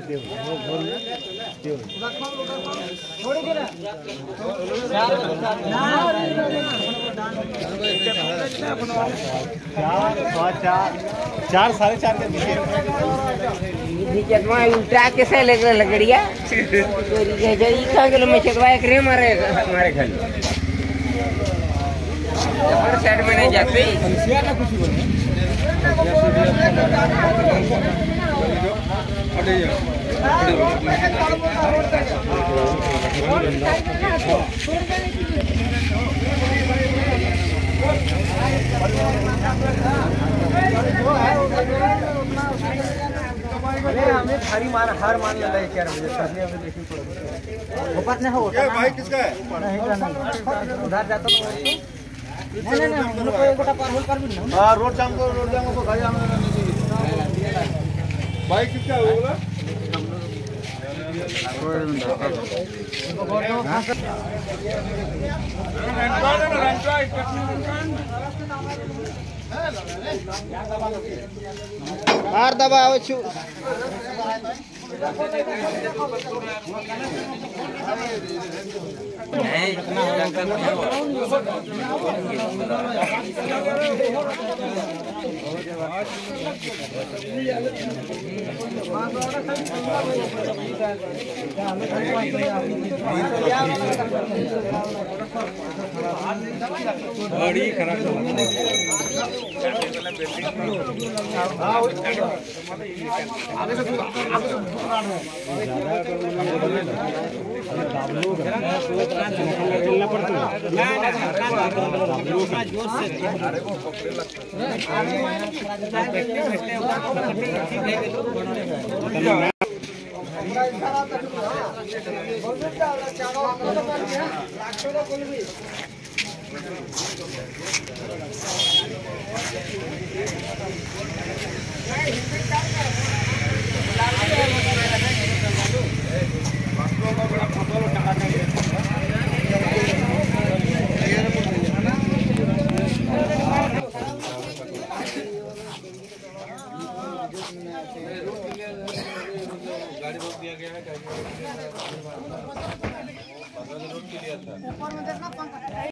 चार 4.5 के नीचे उल्टा कैसे लगड़िया में चकवा एक रे मारे हमारे घर साइड में नहीं जाते हमें भारी मार हार मान लेना है 4 बजे करने हमें देखी ऊपर नहीं हो भाई किसका है नहीं उधर जाता तो नहीं हम लोग को एक गोटा पार होल कर भी ना हां रोड जाम को गाड़ी आने नहीं चाहिए भाई किसका है वो बोला बार दबाओ छु बड़ी खराब गाड़ी रोक दिया गया है।